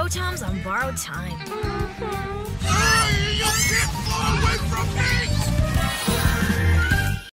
Pro Toms on borrowed time. Hey, you can't